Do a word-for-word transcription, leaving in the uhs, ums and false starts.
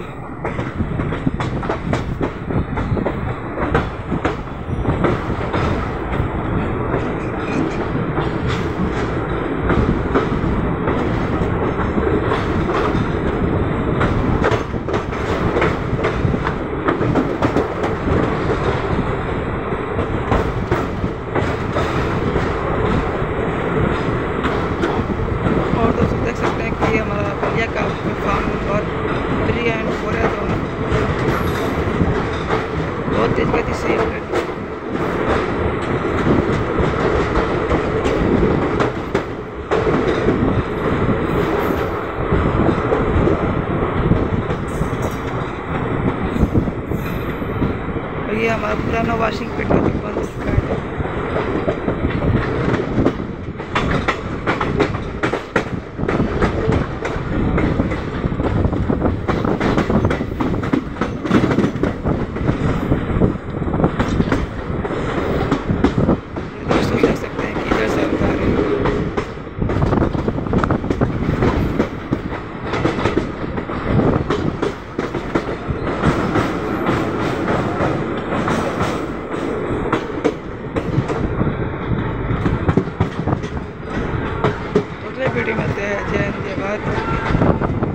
ये हमारा पुराना वॉशिंग पिट का दुकान है। दोस्तों देख सकते हैं कि इधर से उतार रहे हैं। वीडियो में जय हिंद जय भारत।